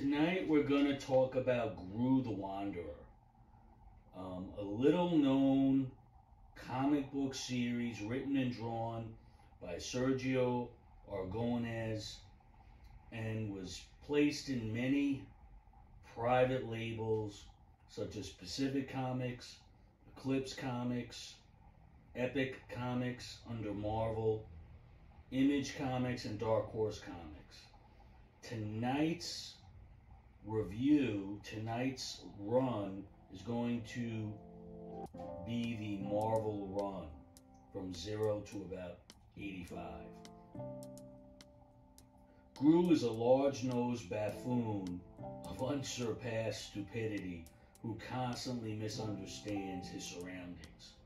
Tonight we're going to talk about Groo the Wanderer, a little known comic book series written and drawn by Sergio Aragonés and was placed in many private labels such as Pacific Comics, Eclipse Comics, Epic Comics under Marvel, Image Comics, and Dark Horse Comics. Tonight's run is going to be the Marvel run from 0 to about 85. Groo is a large-nosed buffoon of unsurpassed stupidity who constantly misunderstands his surroundings.